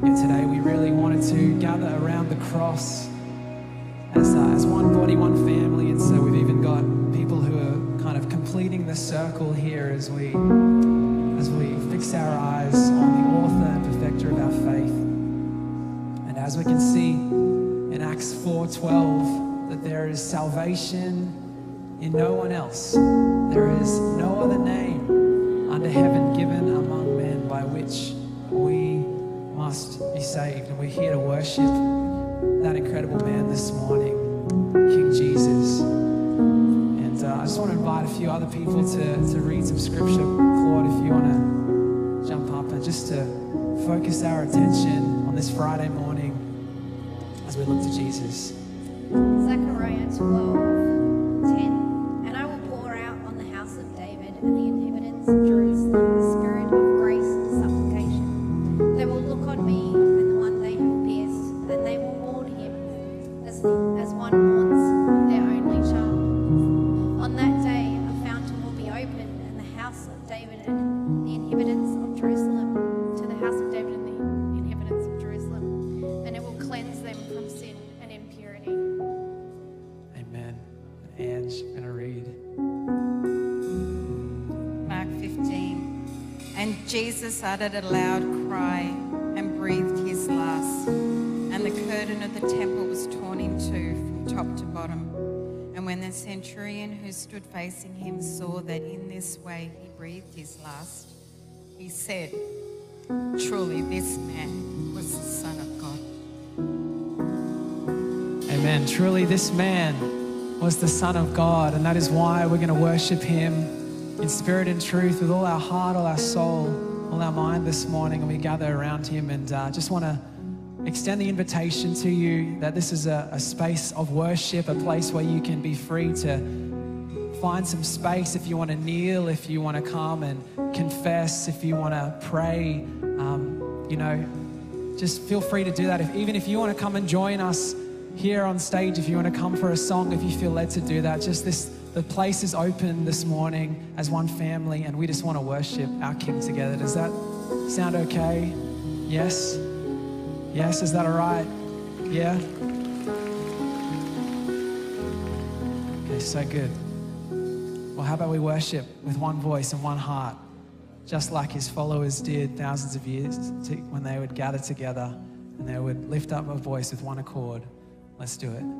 Yet today we really wanted to gather around the cross as one body, one family. And so we've even got people who are kind of completing the circle here as we fix our eyes on the author and perfecter of our faith. And as we can see in Acts 4:12, that there is salvation in no one else. There is no other name under heaven given among men by which we must be saved. And we're here to worship that incredible man this morning, King Jesus. And I just want to invite a few other people to read some scripture. Claude, if you want to jump up and just to focus our attention on this Friday morning as we look to Jesus. Zechariah 12:10. And I will pour out on the house of David and the inhabitants of Jerusalem the spirit of grace and supplication. They will look on me and the one they have pierced, and they will mourn him as one mourns their only child. On that day a fountain will be opened in the house of David and the inhabitants of Jerusalem, to the house of David and the inhabitants of Jerusalem, and it will cleanse them from sin and impurity. Amen. And Ange, I'm going to read. Mark 15. And Jesus uttered a loud cry and breathed his last. And the curtain of the temple was torn in two from top to bottom. And when the centurion who stood facing him saw that in this way he breathed his last, he said, "Truly this man was the Son of God." Amen. Truly this man was the Son of God, and that is why we're going to worship him in spirit and truth with all our heart, all our soul, all our mind this morning, and we gather around him. And just want to extend the invitation to you that this is a space of worship, a place where you can be free to find some space if you want to kneel, if you want to come and confess, if you want to pray, just feel free to do that. Even if you want to come and join us here on stage, if you want to come for a song, if you feel led to do that, the place is open this morning as one family, and we just want to worship our King together. Does that sound okay? Yes? Yes, is that all right? Yeah? Okay, so good. Well, how about we worship with one voice and one heart, just like his followers did thousands of years when they would gather together and they would lift up a voice with one accord. Let's do it.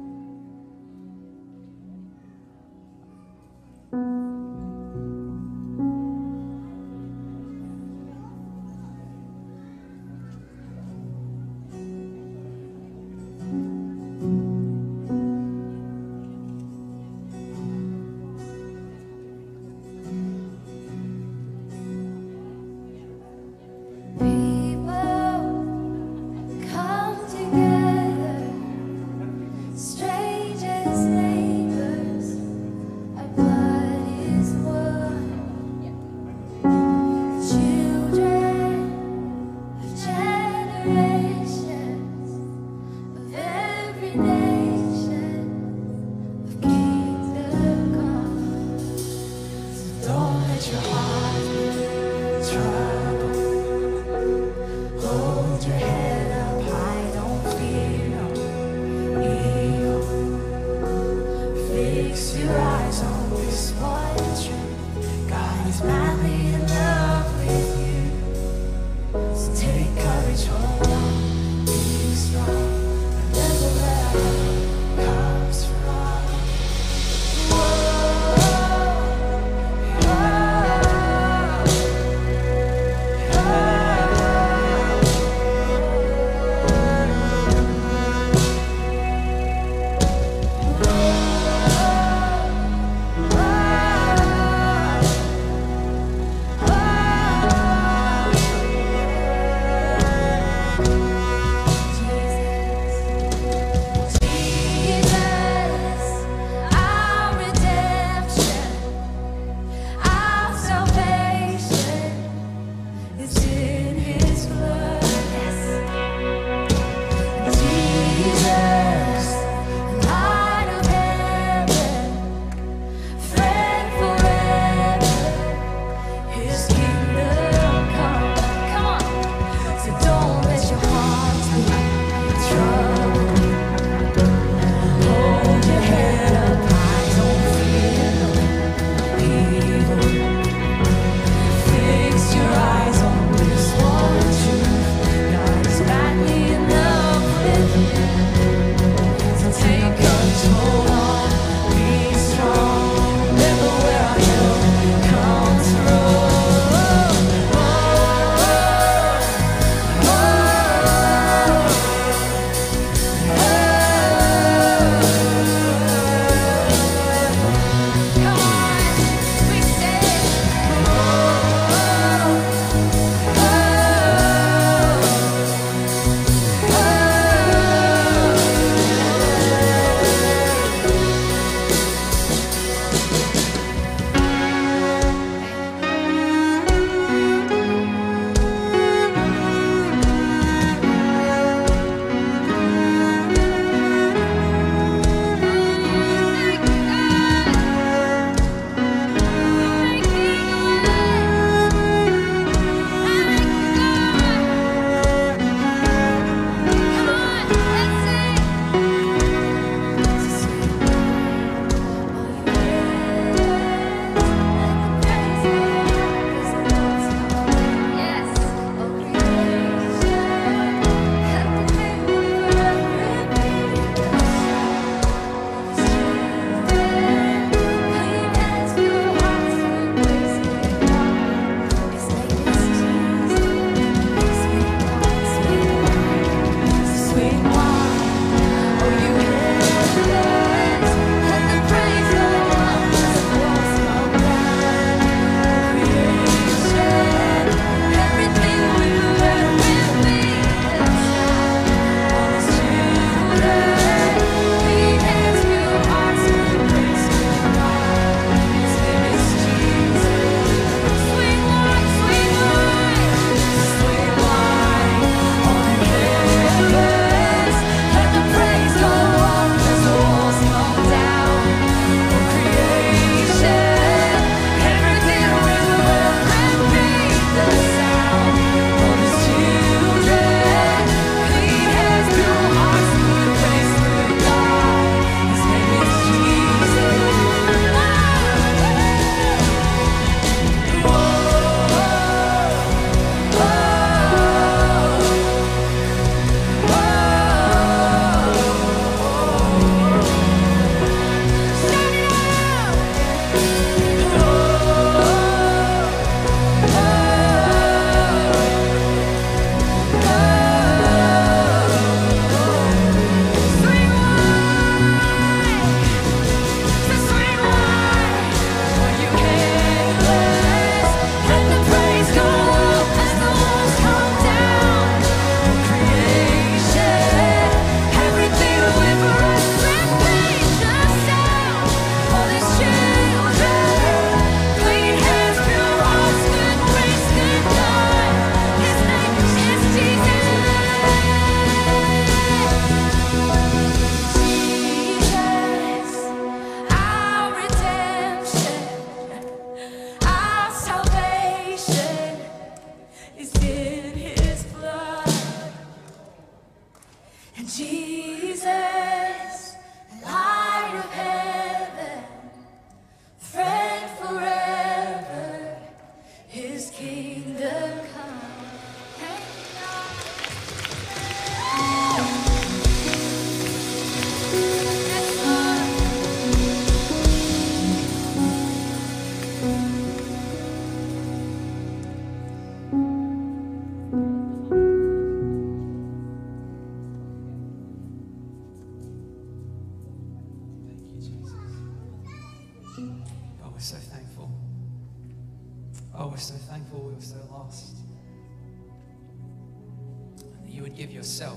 would give yourself,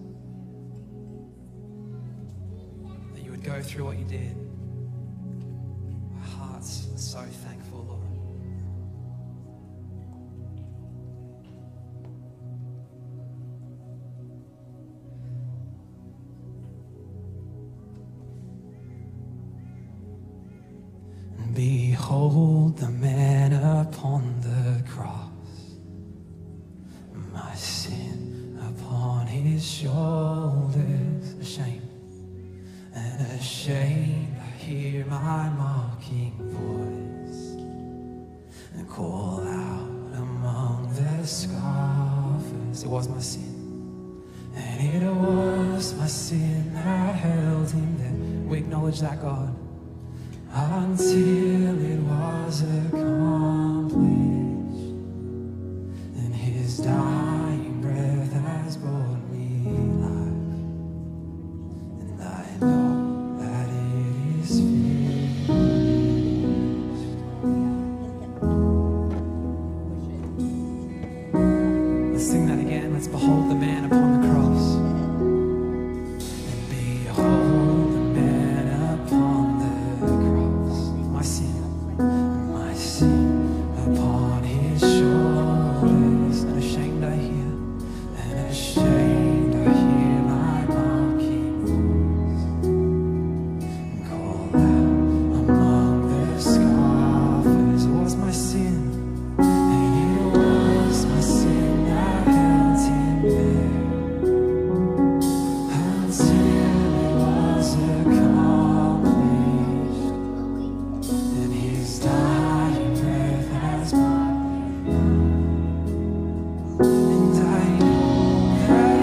that you would go through what you did. Our hearts are so thankful, Lord. Behold the man upon the cross, my sin upon his shoulders, ashamed and ashamed, I hear my mocking voice and call out among the scoffers. It was my sin, and it was my sin that held him there. We acknowledge that, God. Until it was accomplished, and his dying breath has brought me life, and I know that it is finished. Let's sing that again. Let's behold the man upon the cross. And behold the man upon my sin upon his shoulders, and ashamed I hear, and ashamed I hear my mocking voice, and call out among the scoffers. It was my sin, and it was my sin that held him there, until it was accomplished. His dying breath has brought me, and I know that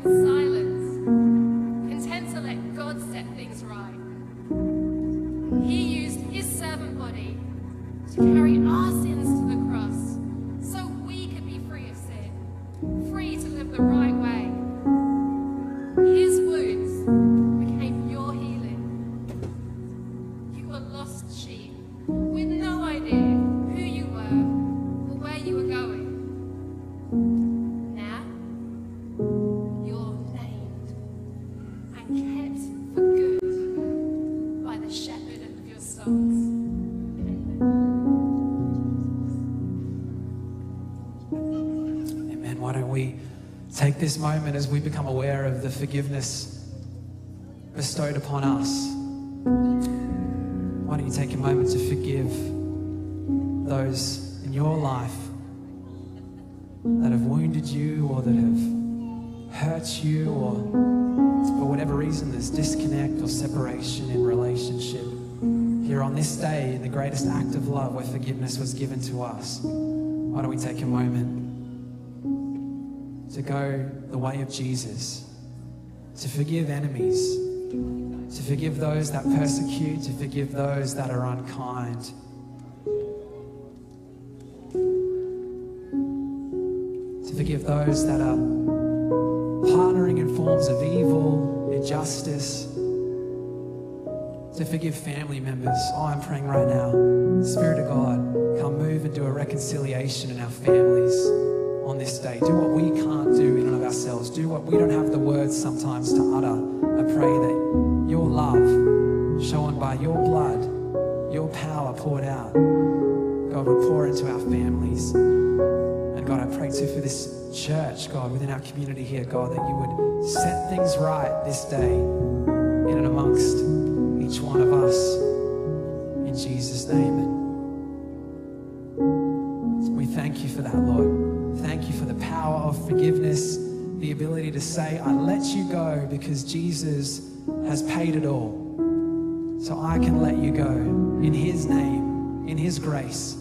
silence, content to let God set things right. He used his servant body to carry our sins to the cross so we could be free of sin, free to live the right way. His wounds became your healing. You were lost sheep with no idea who you were or where you were going. Now, you're named and kept for good by the shepherd of your souls. Amen. Why don't we take this moment as we become aware of the forgiveness bestowed upon us? Why don't you take a moment to forgive those in your life that have wounded you or that have hurt you, or for whatever reason there's disconnect or separation in relationship. Here on this day, in the greatest act of love where forgiveness was given to us, why don't we take a moment to go the way of Jesus, to forgive enemies, to forgive those that persecute, to forgive those that are unkind. To forgive those that are partnering in forms of evil, injustice. To forgive family members. Oh, I'm praying right now, Spirit of God, come move and do a reconciliation in our families on this day. Do what we can't do in and of ourselves. Do what we don't have the words sometimes to utter. I pray that your love shown by your blood, your power poured out, God, would pour into our families. And God, I pray too for this church, God, within our community here, God, that you would set things right this day in and amongst each one of us. In Jesus' name. We thank you for that, Lord. Thank you for the power of forgiveness, the ability to say, I let you go because Jesus has paid it all. So I can let you go in his name, in his grace.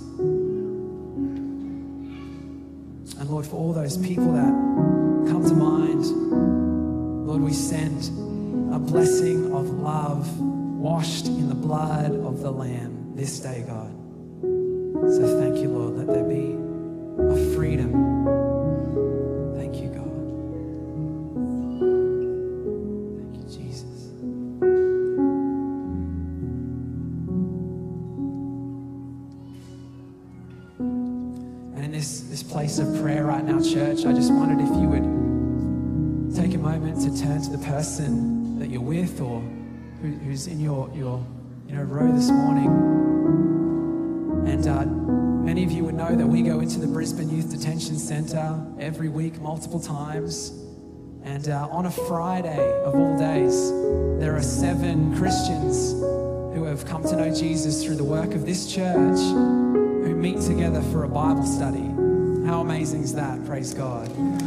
And Lord, for all those people that come to mind, Lord, we send a blessing of love washed in the blood of the Lamb this day, God. So thank you, Lord. Let there be a freedom. Thank you, God. Thank you, Jesus. And in this place of prayer right now, church, I just wondered if you would take a moment to turn to the person that you're with or who's in your row this morning. And many of you would know that we go into the Brisbane Youth Detention Centre every week, multiple times. And on a Friday of all days, there are 7 Christians who have come to know Jesus through the work of this church, who meet together for a Bible study. How amazing is that? Praise God.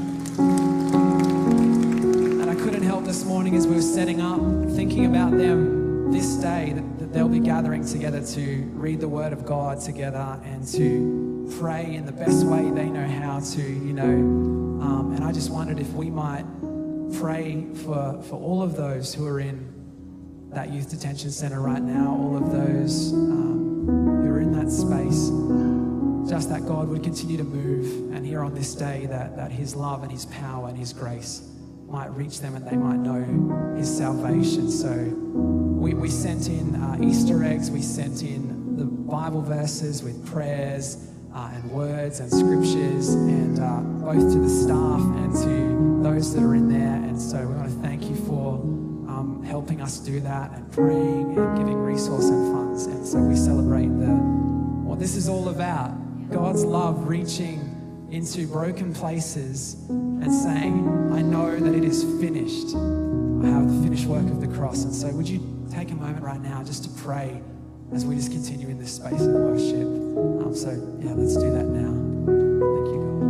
And I couldn't help this morning as we were setting up, thinking about them this day, that they'll be gathering together to read the Word of God together and to pray in the best way they know how to, and I just wondered if we might pray for all of those who are in that youth detention centre right now, all of those who are in that space, just that God would continue to move, and here on this day that his love and his power and his grace might reach them and they might know his salvation. So we sent in Easter eggs, we sent in the Bible verses with prayers and words and scriptures, and both to the staff and to those that are in there. And so we want to thank you for helping us do that and praying and giving resource and funds. And so we celebrate what this is all about, God's love reaching into broken places and saying, I know that it is finished. I have the finished work of the cross. And so would you take a moment right now just to pray as we just continue in this space of worship. Let's do that now. Thank you, God.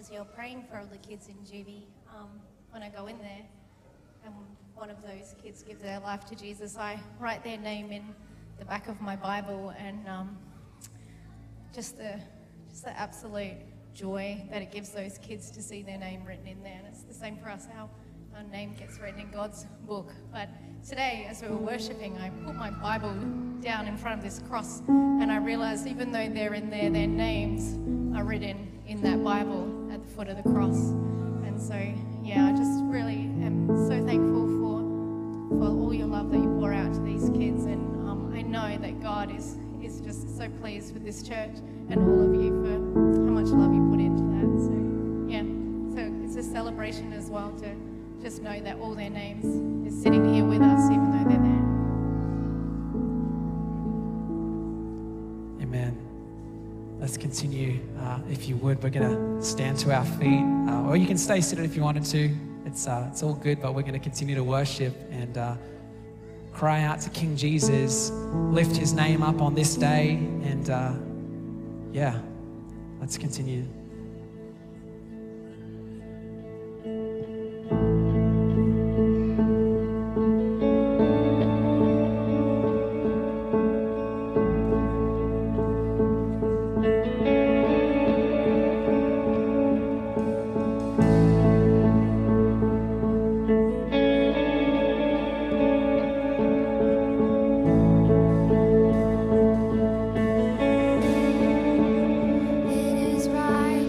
as you're praying for all the kids in GB, when I go in there and one of those kids gives their life to Jesus, I write their name in the back of my Bible, and just the absolute joy that it gives those kids to see their name written in there. And it's the same for us, our name gets written in God's book. But today, as we were worshipping, I put my Bible down in front of this cross, and I realized even though they're in there, their names are written in that Bible at the foot of the cross. And so, yeah, I just really am so thankful for all your love that you pour out to these kids. And I know that God is just so pleased with this church and all of you for how much love you put into that. So, yeah, so it's a celebration as well to just know that all their names is sitting here with us, even though they're there. Amen. Let's continue. If you would, we're going to stand to our feet, or you can stay seated if you wanted to. It's all good, but we're going to continue to worship and cry out to King Jesus, lift his name up on this day, and yeah, let's continue. It is right.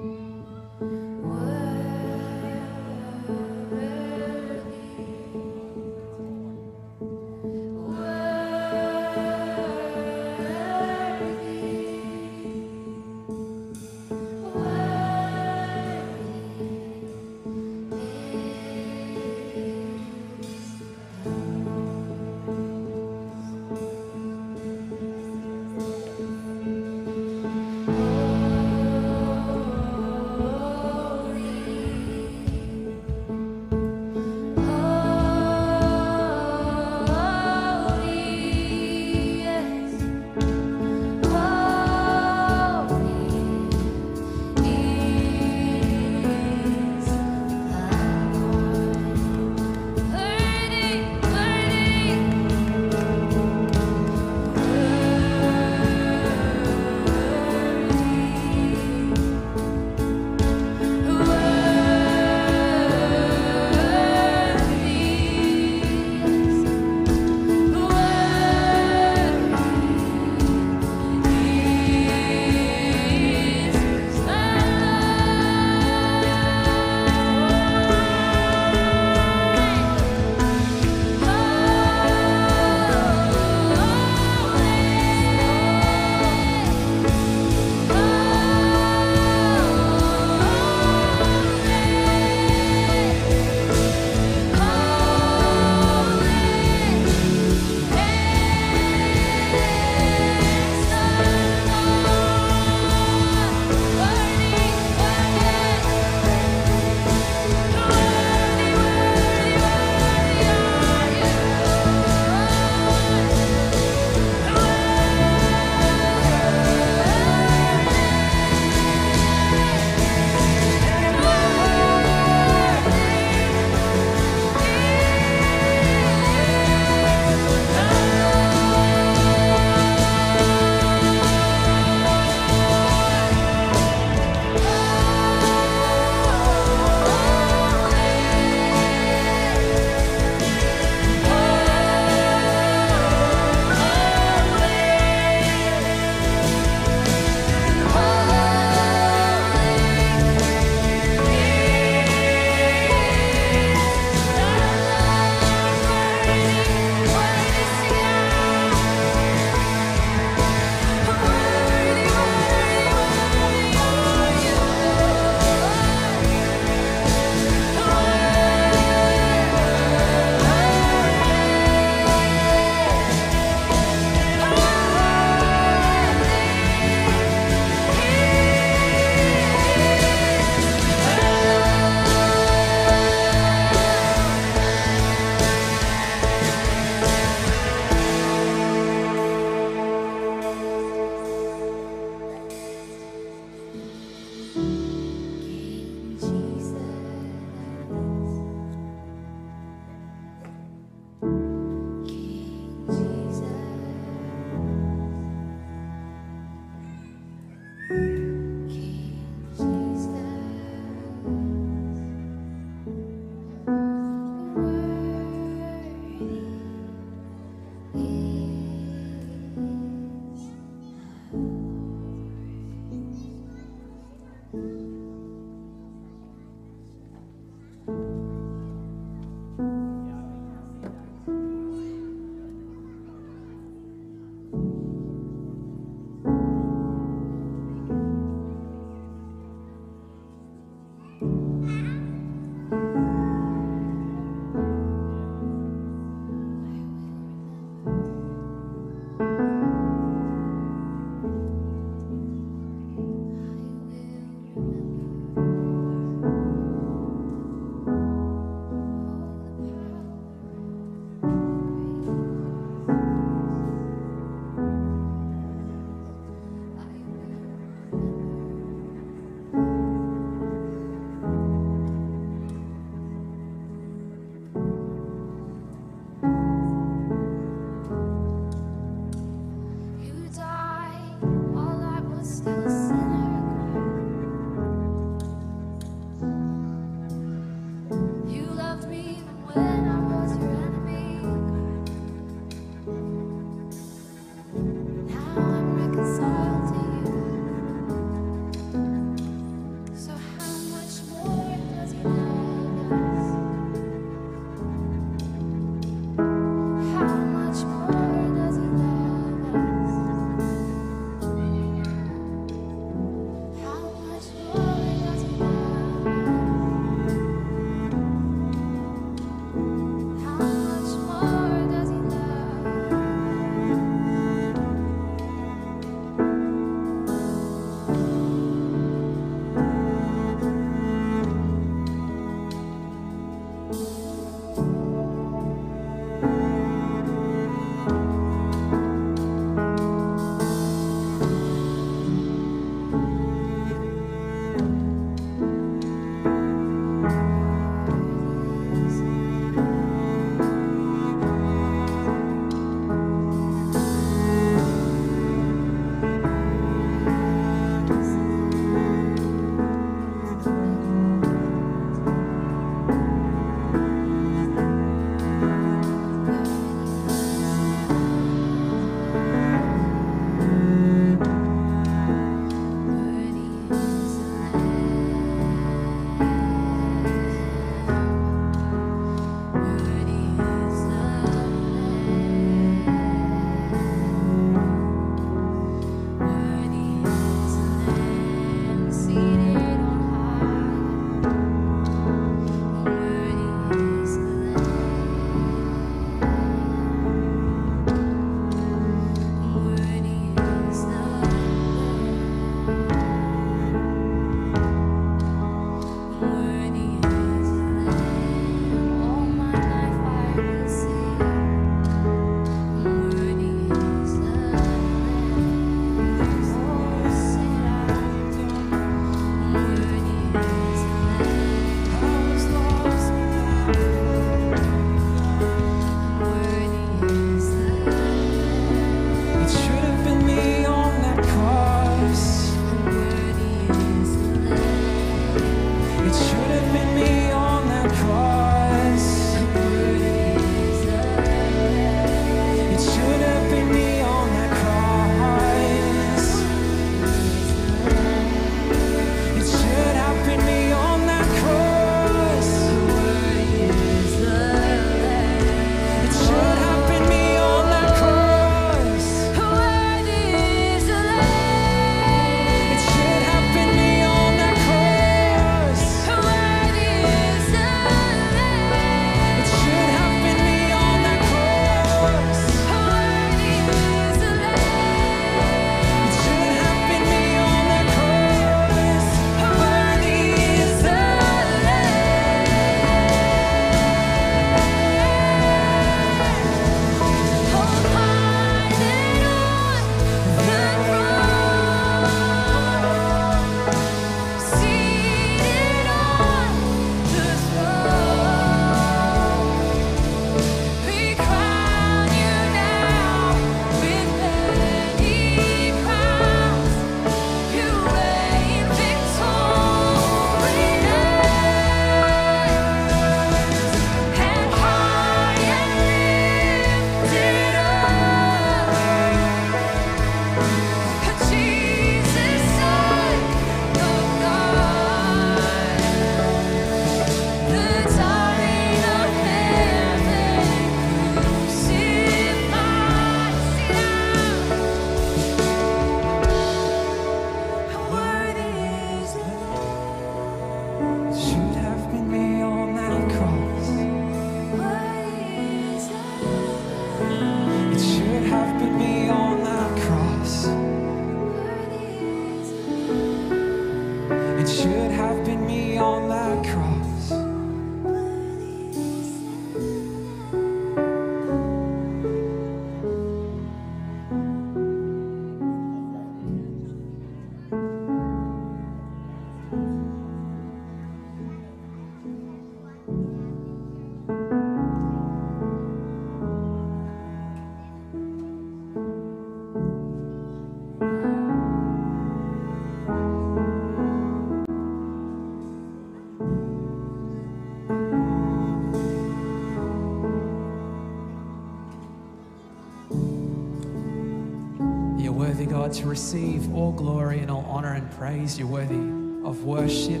worthy, God, to receive all glory and all honor and praise. You're worthy of worship,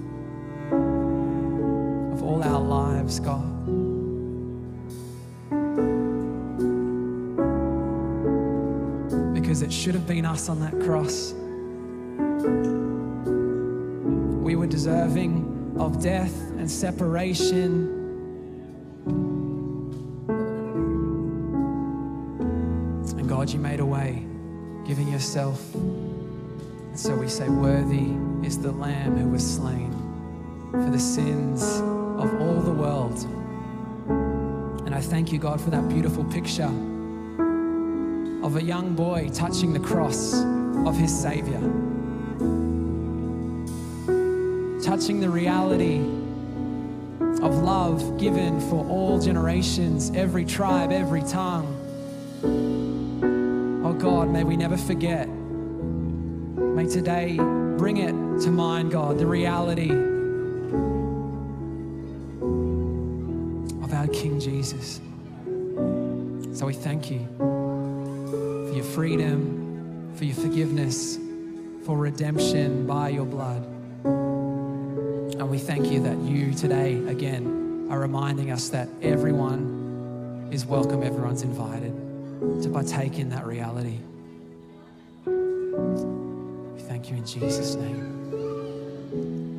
of all our lives, God. Because it should have been us on that cross. We were deserving of death and separation. And God, you made a way, giving yourself. And so we say, worthy is the Lamb who was slain for the sins of all the world. And I thank you, God, for that beautiful picture of a young boy touching the cross of his Savior, touching the reality of love given for all generations, every tribe, every tongue. Oh God, may we never forget. May today bring it to mind, God, the reality of our King Jesus. So we thank you for your freedom, for your forgiveness, for redemption by your blood. And we thank you that you today, again, are reminding us that everyone is welcome, everyone's invited to partake in that reality. We thank you in Jesus' name.